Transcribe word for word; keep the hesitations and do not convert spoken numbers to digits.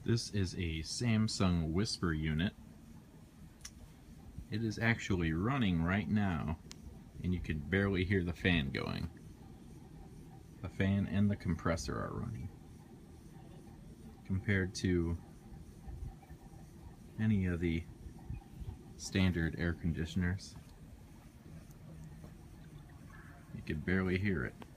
This is a Samsung Whisper unit. It is actually running right now, and you can barely hear the fan going. The fan and the compressor are running. Compared to any of the standard air conditioners, you can barely hear it.